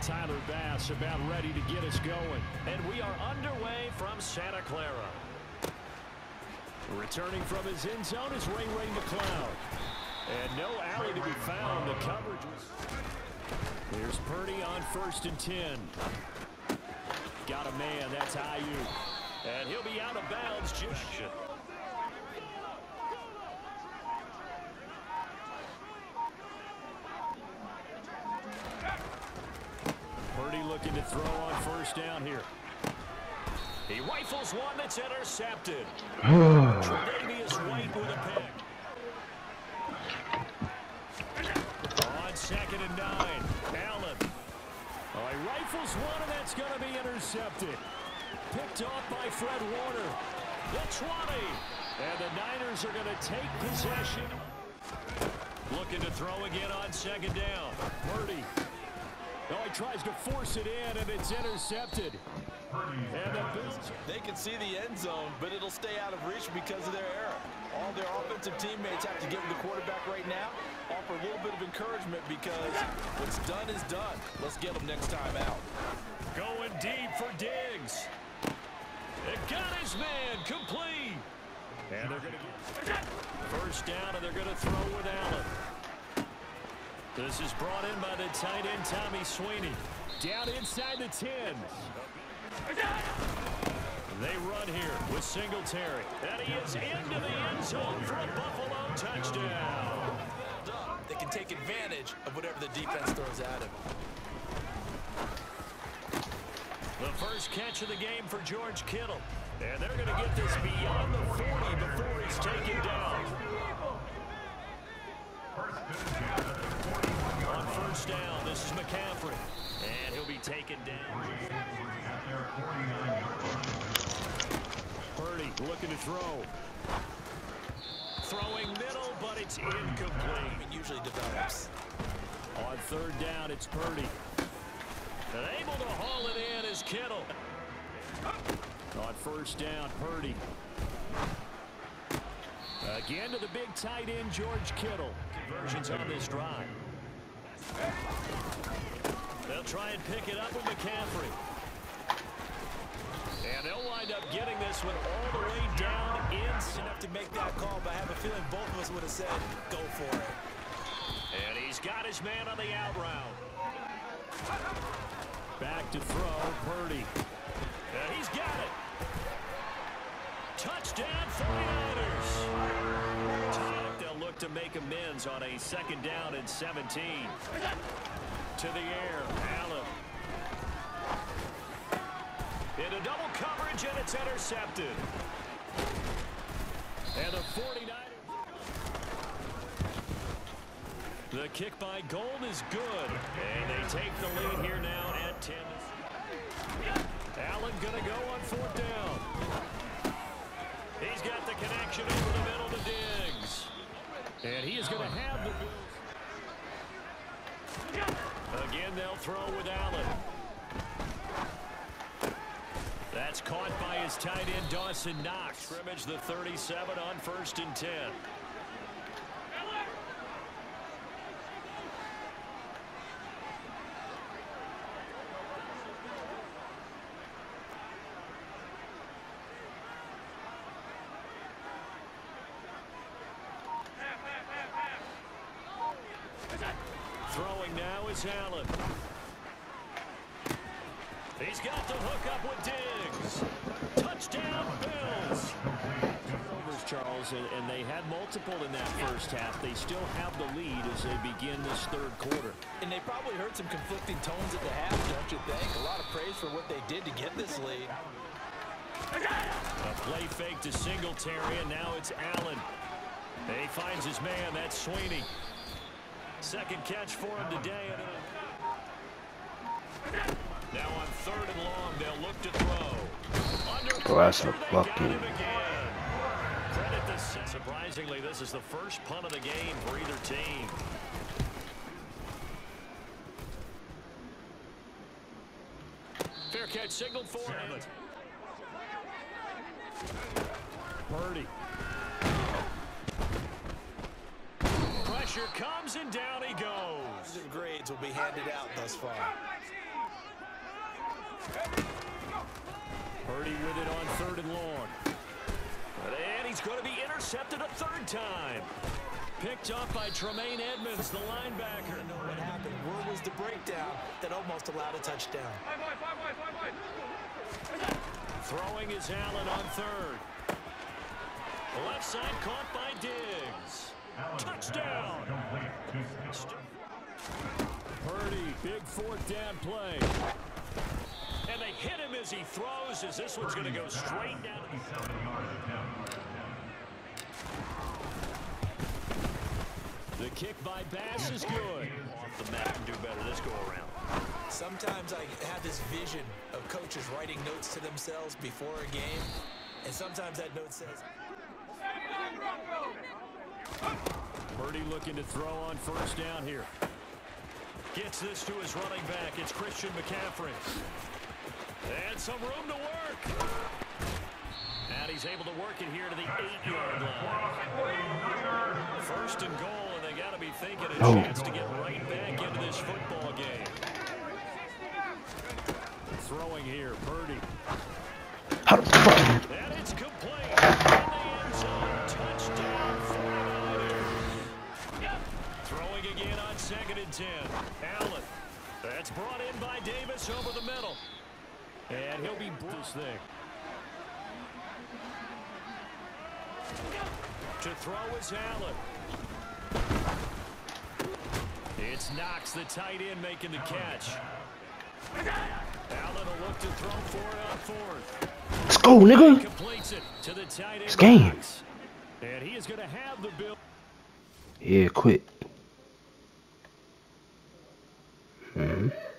Tyler Bass about ready to get us going. And we are underway from Santa Clara. Returning from his end zone is Ray McCloud. And no alley to be found. The coverage was... Here's Purdy on 1st and 10. Got a man. That's Ayuk. And he'll be out of bounds. Purdy looking to throw on 1st down here. He rifles one that's intercepted. Tre'Davious White with a pick. On 2nd and 9, Allen. Oh, he rifles one, and that's going to be intercepted. Picked off by Fred Warner. The 20. And the Niners are going to take possession. Looking to throw again on 2nd down. Purdy. Oh, he tries to force it in, and it's intercepted. And they can see the end zone, but it'll stay out of reach because of their error. All their offensive teammates have to get with the quarterback right now, offer a little bit of encouragement because what's done is done. Let's get them next time out. Going deep for Diggs. It got his man complete. And they're going to get 1st down, and they're going to throw with Allen. This is brought in by the tight end, Tommy Sweeney. Down inside the 10. They run here with Singletary. And he is into the end zone for a Buffalo touchdown. They can take advantage of whatever the defense throws at him. The first catch of the game for George Kittle. And they're going to get this beyond the 40 before he's taken down. On 1st down, this is McCaffrey. And he'll be taken down. Purdy looking to throw. Throwing middle, but it's incomplete. It usually develops. On 3rd down, it's Purdy. And able to haul it in is Kittle. On 1st down, Purdy. Again to the big tight end, George Kittle. Conversions on this drive. They'll try and pick it up with McCaffrey. And they'll wind up getting this one all the way down in. Enough to make that call, but I have a feeling both of us would have said, go for it. And he's got his man on the out route. Back to throw, Purdy. And he's got it. Touchdown, 49ers. They'll look to make amends on a 2nd down and 17. To the air, Allen. Into double coverage, and it's intercepted. And the 49ers. The kick by Gold is good. And they take the lead here now at 10. Allen going to go on 4th down. He's got the connection over the middle to Diggs. And he is going to have the... Again, they'll throw with Allen. That's caught by his tight end, Dawson Knox. Scrimmage the 37 on 1st and 10. Throwing now is Allen. He's got the hook up with Diggs. Touchdown, Bills. Charles, and they had multiple in that 1st half. They still have the lead as they begin this 3rd quarter. And they probably heard some conflicting tones at the half, don't you think? A lot of praise for what they did to get this lead. A play fake to Singletary, and now it's Allen. And he finds his man. That's Sweeney. 2nd catch for him today. Now on 3rd and long, they'll look to throw. Oh, that's a fucking... Surprisingly, this is the first punt of the game for either team. Fair catch signaled for him. Purdy. Pressure comes and down he goes. Grades will be handed out thus far. Purdy with it on 3rd and long. And he's going to be intercepted a 3rd time. Picked off by Tremaine Edmonds, the linebacker. I don't know what happened. Where was the breakdown that almost allowed a touchdown? Throwing is Allen on 3rd. Left side caught by Diggs. Touchdown. Purdy, big 4th down play. And they hit him as he throws, as this one's going to go straight down. The kick by Bass is good. Off the mat and do better this go around. Sometimes I have this vision of coaches writing notes to themselves before a game, and sometimes that note says... Purdy looking to throw on 1st down here. Gets this to his running back. It's Christian McCaffrey. And some room to work. And he's able to work it here to the 8-yard line. 1st and goal, and they got to be thinking a chance to get right back into this football game. Throwing here, Purdy. And it's complete. In the end zone, touchdown 49ers. Throwing again on 2nd and 10. Allen. That's brought in by Davis over the middle. And he'll be this thing. To throw is Allen. It's Knox, the tight end, making the catch. Allen will look to throw for it on 4th. Let's go, nigga. Completes it to the tight end. It's game. Knox. And he is going to have the bill. Yeah, quit.